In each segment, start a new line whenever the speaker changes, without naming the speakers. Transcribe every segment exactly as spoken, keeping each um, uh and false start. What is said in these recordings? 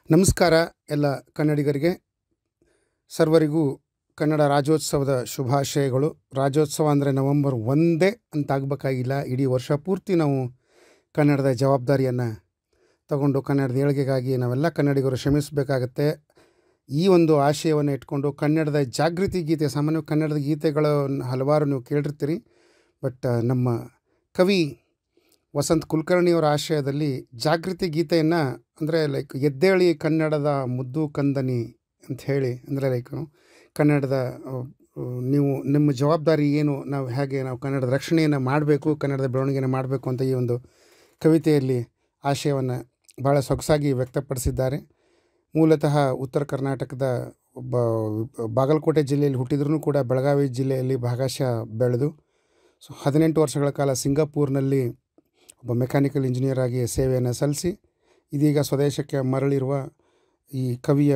ನಮಸ್ಕಾರ ಎಲ್ಲ ಕನ್ನಡಿಗರಿಗೆ ಸರ್ವರಿಗೂ ಕನ್ನಡ ರಾಜ್ಯೋತ್ಸವದ ಶುಭಾಶಯಗಳು. ರಾಜ್ಯೋತ್ಸವ ಅಂದರೆ ನವೆಂಬರ್ ಒಂದೇ ಅಂತ ಆಗಬೇಕಾಗಿಲ್ಲ. ಇಡೀ ವರ್ಷ ಪೂರ್ತಿ ನಾವು ಕನ್ನಡದ ಜವಾಬ್ದಾರಿಯನ್ನು ತಗೊಂಡು ಕನ್ನಡದ ಏಳಿಗೆಗಾಗಿ ನಾವೆಲ್ಲ ಕನ್ನಡಿಗರು ಶ್ರಮಿಸಬೇಕಾಗತ್ತೆ. ಈ ಒಂದು ಆಶಯವನ್ನು ಇಟ್ಕೊಂಡು ಕನ್ನಡದ ಜಾಗೃತಿ ಗೀತೆ, ಸಾಮಾನ್ಯವಾಗಿ ಕನ್ನಡದ ಗೀತೆಗಳು ಹಲವಾರು ನೀವು ಕೇಳಿರ್ತೀರಿ. ಬಟ್ ನಮ್ಮ ಕವಿ ವಸಂತ್ ಕುಲಕರ್ಣಿಯವರ ಆಶಯದಲ್ಲಿ ಜಾಗೃತಿ ಗೀತೆಯನ್ನು ಅಂದರೆ ಲೈಕ್ ಎದ್ದೇಳಿ ಕನ್ನಡದ ಮುದ್ದು ಕಂದನಿ ಅಂತ ಹೇಳಿ, ಅಂದರೆ ಲೈಕ್ ಕನ್ನಡದ ನೀವು ನಿಮ್ಮ ಜವಾಬ್ದಾರಿ ಏನು, ನಾವು ಹೇಗೆ ನಾವು ಕನ್ನಡದ ರಕ್ಷಣೆಯನ್ನು ಮಾಡಬೇಕು, ಕನ್ನಡದ ಬೆಳವಣಿಗೆಯನ್ನು ಮಾಡಬೇಕು ಅಂತ ಈ ಒಂದು ಕವಿತೆಯಲ್ಲಿ ಆಶಯವನ್ನು ಭಾಳ ಸೊಗಸಾಗಿ ವ್ಯಕ್ತಪಡಿಸಿದ್ದಾರೆ. ಮೂಲತಃ ಉತ್ತರ ಕರ್ನಾಟಕದ ಒಬ್ಬ ಬಾಗಲಕೋಟೆ ಜಿಲ್ಲೆಯಲ್ಲಿ ಹುಟ್ಟಿದ್ರೂ ಕೂಡ ಬೆಳಗಾವಿ ಜಿಲ್ಲೆಯಲ್ಲಿ ಭಾಗಶಃ ಬೆಳೆದು ಸೊ ಹದಿನೆಂಟು ವರ್ಷಗಳ ಕಾಲ ಸಿಂಗಾಪುರ್ನಲ್ಲಿ ಒಬ್ಬ ಮೆಕ್ಯಾನಿಕಲ್ ಇಂಜಿನಿಯರ್ ಆಗಿ ಸೇವೆಯನ್ನು ಸಲ್ಲಿಸಿ ಇದೀಗ ಸ್ವದೇಶಕ್ಕೆ ಮರಳಿರುವ ಈ ಕವಿಯ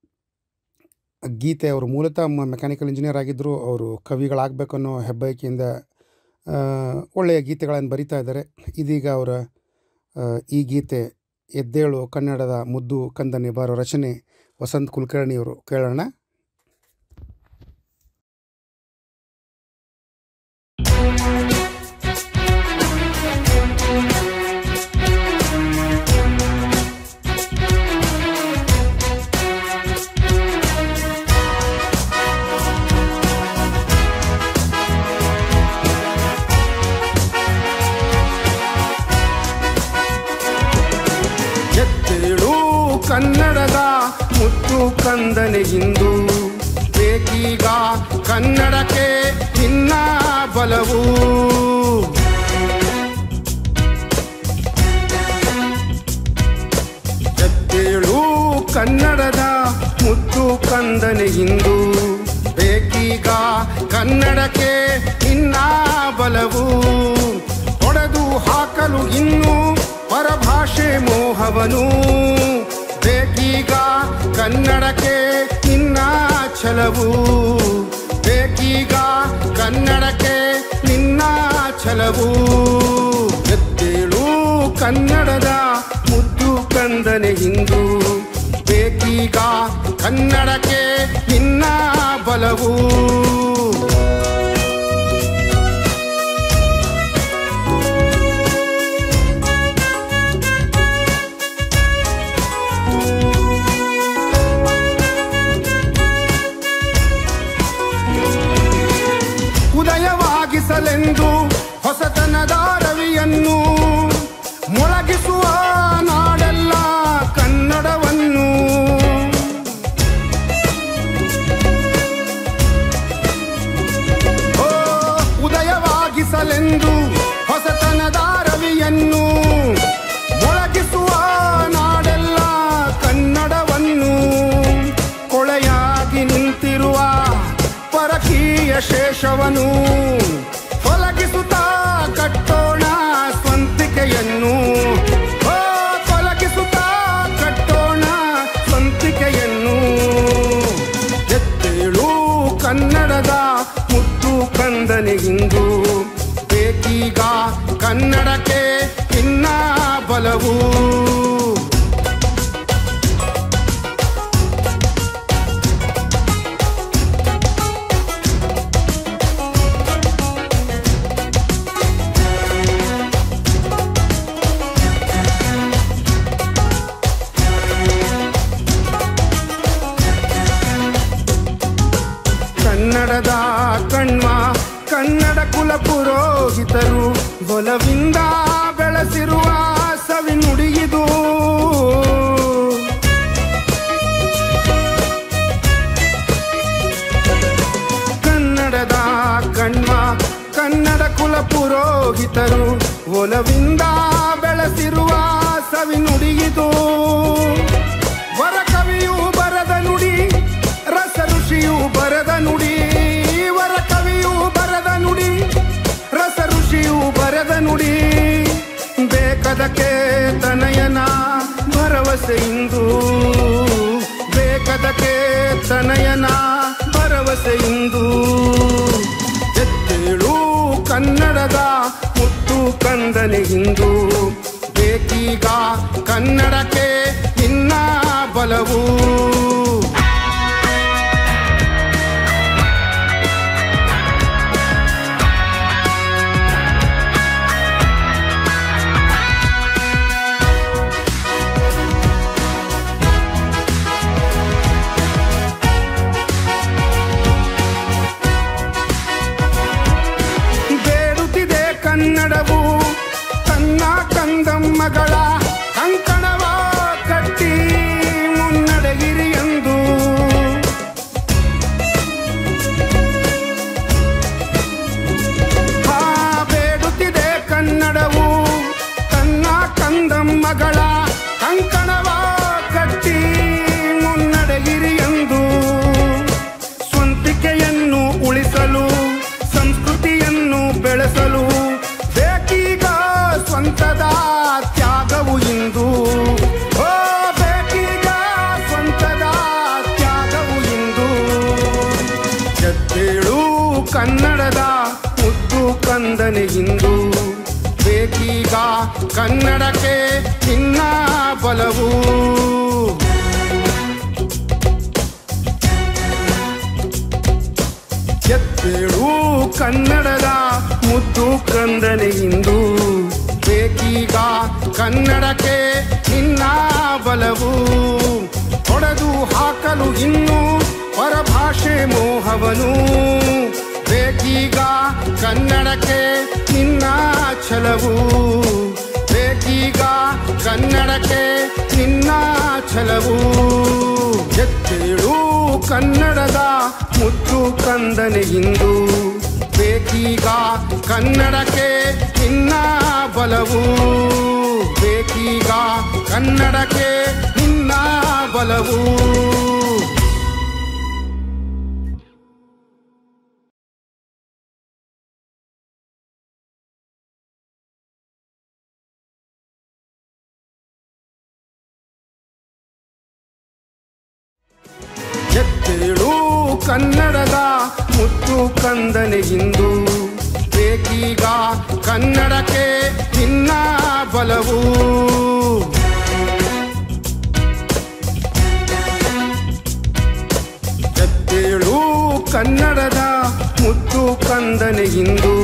ಗೀತೆ, ಅವರು ಮೂಲತಃ ಮೆಕ್ಯಾನಿಕಲ್ ಇಂಜಿನಿಯರ್ ಆಗಿದ್ದರು, ಅವರು ಕವಿಗಳಾಗಬೇಕು ಅನ್ನೋ ಹೆಬ್ಬಯಕೆಯಿಂದ ಒಳ್ಳೆಯ ಗೀತೆಗಳನ್ನು ಬರಿತಾ ಇದ್ದಾರೆ. ಇದೀಗ ಅವರ ಈ ಗೀತೆ ಎದ್ದೇಳು ಕನ್ನಡದ ಮುದ್ದು ಕಂದನಿ ಬಾರೋ ರಚನೆ ವಸಂತ್ ಕುಲಕರ್ಣಿಯವರು. ಕೇಳೋಣ.
ಎದ್ದೇಳು ಕನ್ನಡದ ಮುತ್ತು ಕಂದನೆ ಇಂದು ಬೇಕೀಗ ಕನ್ನಡಕ್ಕೆ ನಿನ್ನ ಬಲವು. ಎದ್ದೇಳು ಕನ್ನಡದ ಮುತ್ತು ಕಂದನೆ ಇಂದು ಬೇಕೀಗ ಕನ್ನಡಕ್ಕೆ ನಿನ್ನ ಬಲವು. ಹೊಡೆದು ಹಾಕಲು ಇನ್ನು ಪರಭಾಷೆ ಮೋಹವನು ಬೇಕೀಗ ಕನ್ನಡಕ್ಕೆ ನಿನ್ನ ಛಲವು. ಬೇಕೀಗ ಕನ್ನಡಕ್ಕೆ ನಿನ್ನ ಛಲವು. ಎದ್ದೇಳು ಕನ್ನಡದ ಮುದ್ದು ಕಂದನೆ ಇಂದು ಬೇಕೀಗ ಕನ್ನಡಕ್ಕೆ ನಿನ್ನ ಬಲವು. ಉದಯವಾಗಿಸಲೆಂದು ಹೊಸತನದ ರವಿಯನ್ನು ಮೊಳಗಿಸುವ ನಾಡೆಲ್ಲ ಕನ್ನಡವನ್ನು. ಓ ಉದಯವಾಗಿಸಲೆಂದು ಹೊಸತನದ ರವಿಯನ್ನು ಮೊಳಗಿಸುವ ನಾಡೆಲ್ಲ ಕನ್ನಡವನ್ನು. ಕೊಳೆಯಾಗಿ ನಿಂತಿರುವ ಪರಕೀಯ ಶೇಷವನು ತೊಲಗಿಸುತ್ತಾ ಕಟ್ಟೋಣ ಸ್ವಂತಿಕೆಯನ್ನು. ಓ ತೊಲಗಿಸುತ್ತಾ ಕಟ್ಟೋಣ ಸ್ವಂತಿಕೆಯನ್ನು. ಎದ್ದೇಳು ಕನ್ನಡದ ಮುದ್ದು ಕಂದನೆ ಇಂದು ಬೇಕೀಗ ಕನ್ನಡಕ್ಕೆ ನಿನ್ನ ಬಲವು. ಕನ್ನಡದ ಕಣ್ವ ಕನ್ನಡ ಕುಲ ಪುರೋಹಿತರು ಬಲವಿಂದ ಬೆಳೆಸಿರುವ ಸವಿ ನುಡಿಯಿದು. ಕನ್ನಡದ ಕಣ್ವ ಕನ್ನಡ ಕುಲ ಪುರೋಹಿತರು ಒಲವಿಂದ ಬೆಳೆಸಿರುವ ಸವಿ ನುಡಿಯಿದು. ವರ ಕವಿಯು ಬರದ ನುಡಿ, ರಸ ಋಷಿಯು ಬರದ ನುಡಿ. ವರ ಕವಿಯು ಬರದ ನುಡಿ, ರಸ ಋಷಿಯು ಬರದ ನುಡಿ. ಬೇಕಾದಕ್ಕೆ ತನಯನ ಭರವಸೆಯಿಂದು, ಬೇಕಾದಕ್ಕೆ ತನಯನ ಭರವಸೆಯಿಂದು. ಎದ್ದೇಳು ಕನ್ನಡದ ಮುತ್ತು ಕಂದನೆ ಇಂದು ಬೇಕೀಗ ಕನ್ನಡಕ್ಕೆ ನಿನ್ನ ಬಲ. ಬಲವು. ಬೇಡುತ್ತಿದೆ ಕನ್ನಡವು ತನ್ನ ಕಂದಮ್ಮಗಳ ಕಂಕಣವ ಕಟ್ಟಿ ಮುನ್ನಡೆಗಿರಿ ಎಂದು. ಹಾ ಬೇಡುತ್ತಿದೆ ಕನ್ನಡವು ತನ್ನ ಕಂದಮ್ಮಗಳ ಕಂಕಣವ ಕಟ್ಟಿ ಮುನ್ನಡೆಗಿರಿ ಎಂದು. ಸ್ವಂತಿಕೆಯನ್ನು ಉಳಿಸಲು ಸಂಸ್ಕೃತಿಯನ್ನು ಬೆಳೆಸಲು ಬೇಕೀಗ ಸ್ವಂತದ ತ್ಯಾಗವು ಇಂದು. ಓ ಬೇಕೀಗ ಸ್ವಂತದ ತ್ಯಾಗವು ಇಂದು. ಎದ್ದೇಳು ಕನ್ನಡದ ಮುದ್ದು ಕಂದನೆ ಇಂದು. ಬೇಕೀಗ ಕನ್ನಡಕ್ಕೆ ನಿನ್ನ ಬಲವು. ಎದ್ದೇಳು ಕನ್ನಡದ ಮುದ್ದು ಕಂದನೆ ಇಂದು. ಬೇಕೀಗ ಕನ್ನಡಕ್ಕೆ ನಿನ್ನ ಬಲವು. ಹೊಡೆದು ಹಾಕಲು ಇನ್ನು ಪರಭಾಷೆ ಮೋಹವನು. ಬೇಕೀಗ ಕನ್ನಡಕ್ಕೆ ನಿನ್ನ ಛಲವು. ಬೇಕೀಗ ಕನ್ನಡಕ್ಕೆ ನಿನ್ನ ಛಲವು. ಎದ್ದೇಳು ಕನ್ನಡದ ಮುದ್ದು ಕಂದನೆ ಇಂದು. ಬೇಕೀಗ ಕನ್ನಡಕ್ಕೆ ನಿನ್ನ ಬಲವು. ಬೇಕೀಗ ಕನ್ನಡಕ್ಕೆ ನಿನ್ನ ಬಲವು. ಎದ್ದೇಳು ಕನ್ನಡದ ಮುದ್ದು ಕಂದನೆ ಇಂದು. ಬೇಕೀಗ ಕನ್ನಡಕ್ಕೆ ನಿನ್ನ ಬಲವು. ಎದ್ದೇಳು ಕನ್ನಡದ ಮುದ್ದು ಕಂದನೆ ಇಂದು.